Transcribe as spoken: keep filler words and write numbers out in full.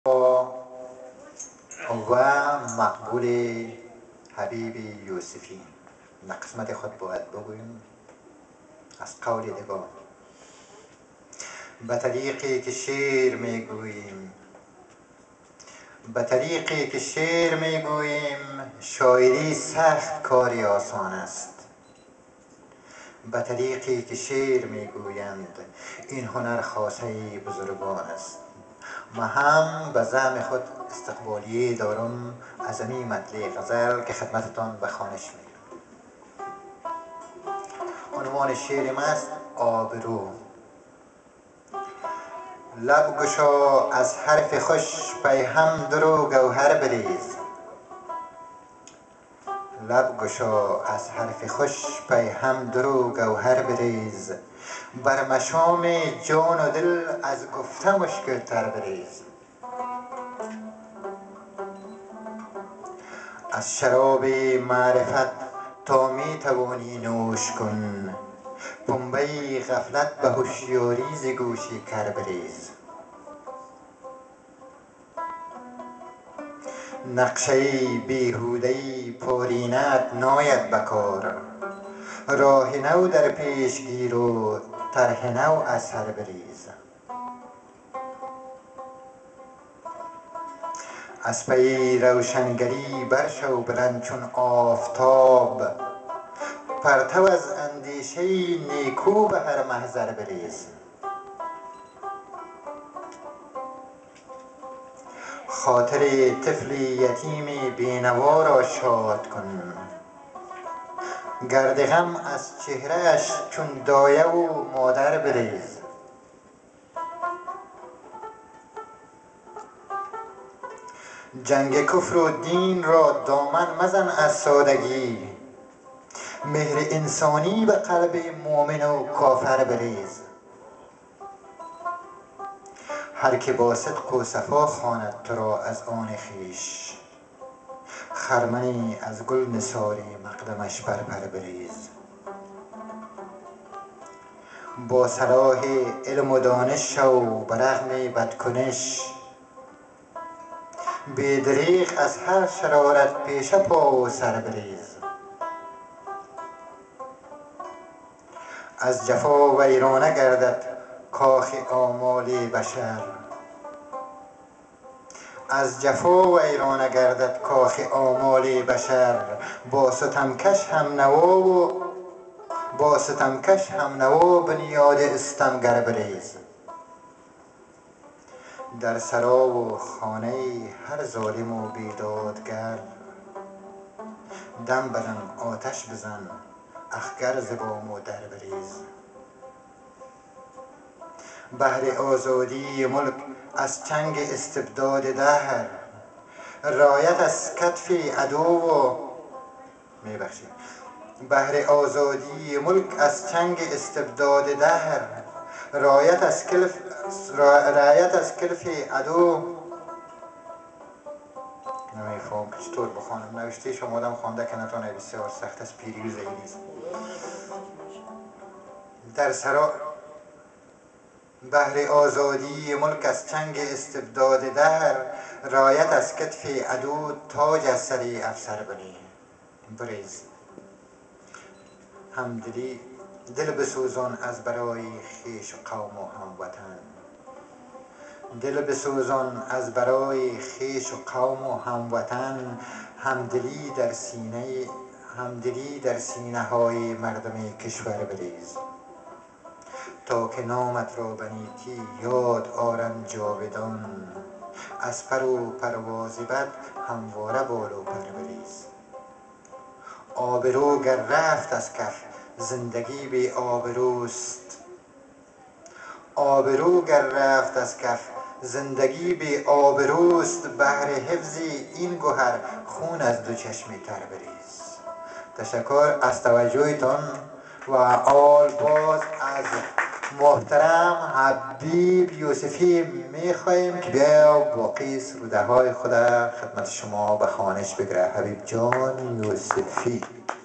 و مقبول حبیب یوسفی قسمت خود باید بگوییم از قول دیگر. به طریقی که شعر میگوییم به طریقی که شعر میگوییم شاعری سخت کاری آسان است. به طریقی که شعر میگویند این هنر خاصه بزرگان است. ما هم به زعم خود استقبالیه دارم از امی مطلع غزل که خدمتتان به خوانش میگیرم. عنوان شعرم است آبرو. لب گشا از حرف خوش پیهم درو گوهر بریز. لب گشا از حرف خوش پیهم درو گوهر بریز. بر مشام جان و دل از گفته مشکل تر بریز. از شراب معرفت تا می توانی نوش کن. پنبه غفلت به هوشیاری ز گوشی کر بریز. نقشه بیهوده پارینه‌ات ناید به کار. راه نو در پیش گیر و طرح نو از سر بریز. از پی روشنگری برشو بلند چون آفتاب. پرتو از اندیشه نیکو به هر محضر بریز. خاطر طفل یتیم بینوا را شاد کن. گرد غم از چهره‌اش چون دایه و مادر بریز. جنگ کفر و دین را دامن مزن از سادگی. مهر انسانی به قلب مؤمن و کافر بریز. هر که با صدق و صفا خواند تو را از آن خویش. خرمنی از گل نثاری مقدمش بر پر بریز. با صلاح علم و دانش شو به رغم بدکنش. بی دریغ از هر شرارت پیشه پا و سر بریز. از جفا ویرانه گردد کاخ آمال بشر. از جفا ویرانه گردد کاخ آمال بشر. با ستمکش هم نوا و با ستمکش هم نوا بنیاد استمگر بریز. در سرا و خانه هر ظالم و بیدادگر. دم بدم آتش بزن اخگر ز بام و در بریز. بهر آزادی ملک از چنگ استبداد دهر. رایت از کتف عدو و میبخشید بهر آزادی ملک از چنگ استبداد دهر. رایت از کلف رایت از کلف عدو. نمیفهم که چطور بخوانم. نوشته شما آدم خوانده که نتونه بسیار سخت از پیری و ضعیف است. در سرا بهر آزادی ملک از چنگ استبداد دهر. رایت از کتف عدو تاج از سر افسر بریز. همدلی دل بسوزان از برای خویش و قوم و هموطن. دل بسوزان از برای خویش و قوم و هموطن. همدلی در سینه همدلی در سینه های مردم کشور بریز. تا که نامت را به نیکی یاد آرند جاودان. از پر و پرواز بد همواره بال و پر بریز. آبرو گر رفت از کف زندگی بی آبروست. آبرو گر رفت از کف زندگی بی آبروست. بهر حفظ این گوهر خون از دو چشم تر بریز. تشکر از توجهتان و آل باز از محترم حبیب یوسفی میخواهیم که بیا باقی سروده های خود خدمت شما به خوانش بگیره. حبیب جان یوسفی.